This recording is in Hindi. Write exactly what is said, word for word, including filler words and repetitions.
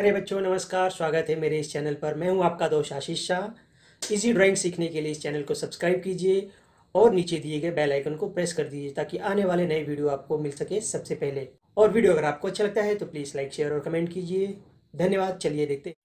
प्यारे बच्चों नमस्कार, स्वागत है मेरे इस चैनल पर। मैं हूं आपका दोस्त आशीष शाह। इजी ड्राइंग सीखने के लिए इस चैनल को सब्सक्राइब कीजिए और नीचे दिए गए बेल आइकन को प्रेस कर दीजिए ताकि आने वाले नए वीडियो आपको मिल सके सबसे पहले। और वीडियो अगर आपको अच्छा लगता है तो प्लीज़ लाइक शेयर और कमेंट कीजिए। धन्यवाद। चलिए देखते हैं।